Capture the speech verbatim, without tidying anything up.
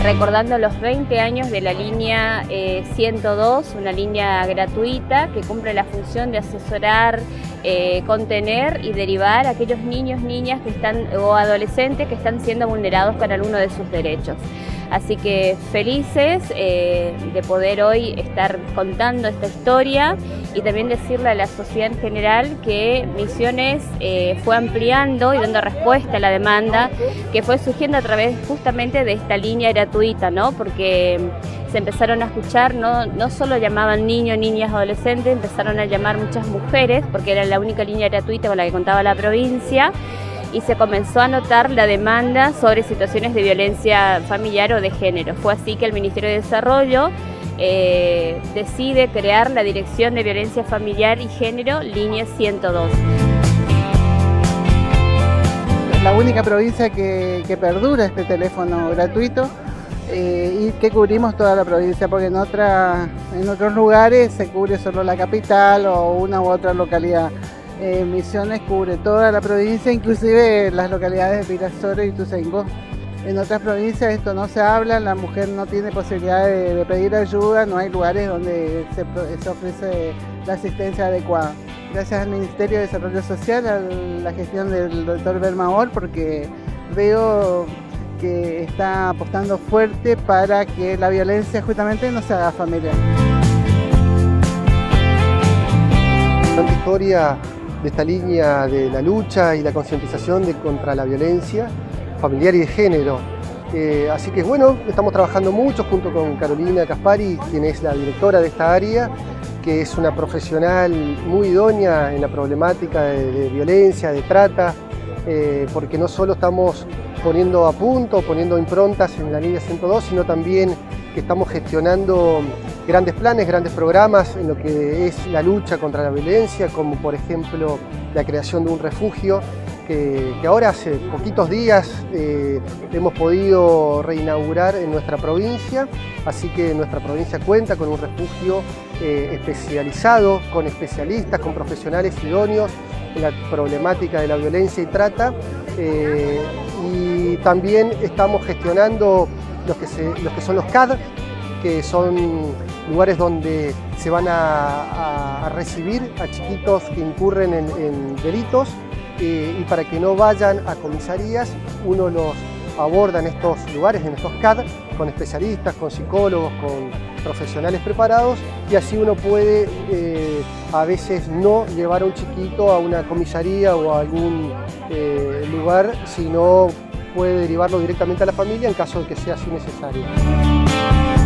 recordando los veinte años de la línea eh, ciento dos, una línea gratuita que cumple la función de asesorar, eh, contener y derivar a aquellos niños, niñas que están, o adolescentes que están siendo vulnerados con alguno de sus derechos. Así que felices eh, de poder hoy estar contando esta historia y también decirle a la sociedad en general que Misiones eh, fue ampliando y dando respuesta a la demanda que fue surgiendo a través justamente de esta línea gratuita, ¿no? Porque se empezaron a escuchar, no, no solo llamaban niños, niñas, adolescentes, empezaron a llamar muchas mujeres porque era la única línea gratuita con la que contaba la provincia. Y se comenzó a notar la demanda sobre situaciones de violencia familiar o de género. Fue así que el Ministerio de Desarrollo eh, decide crear la Dirección de Violencia Familiar y Género, línea ciento dos. Es la única provincia que, que perdura este teléfono gratuito eh, y que cubrimos toda la provincia, porque en, otra, en otros lugares se cubre solo la capital o una u otra localidad. Eh, Misiones cubre toda la provincia, inclusive las localidades de Virasoro y Ituzaingó. En otras provincias esto no se habla, la mujer no tiene posibilidad de, de pedir ayuda, no hay lugares donde se, se ofrece la asistencia adecuada. Gracias al Ministerio de Desarrollo Social, a la gestión del doctor Bermaor, porque veo que está apostando fuerte para que la violencia justamente no se haga familiar. Tanta historia de esta línea de la lucha y la concientización de, contra la violencia familiar y de género. Eh, así que bueno, estamos trabajando mucho junto con Carolina Caspari, quien es la directora de esta área, que es una profesional muy idónea en la problemática de, de violencia, de trata, eh, porque no solo estamos poniendo a punto, poniendo improntas en la línea ciento dos, sino también que estamos gestionando grandes planes, grandes programas en lo que es la lucha contra la violencia, como por ejemplo la creación de un refugio que, que ahora hace poquitos días eh, hemos podido reinaugurar en nuestra provincia, así que nuestra provincia cuenta con un refugio eh, especializado, con especialistas, con profesionales idóneos en la problemática de la violencia y trata, eh, y también estamos gestionando los que, se, los que son los C A D, que son lugares donde se van a, a, a recibir a chiquitos que incurren en, en delitos eh, y para que no vayan a comisarías, uno los aborda en estos lugares, en estos C A D, con especialistas, con psicólogos, con profesionales preparados, y así uno puede eh, a veces no llevar a un chiquito a una comisaría o a algún eh, lugar, sino puede derivarlo directamente a la familia en caso de que sea así necesario.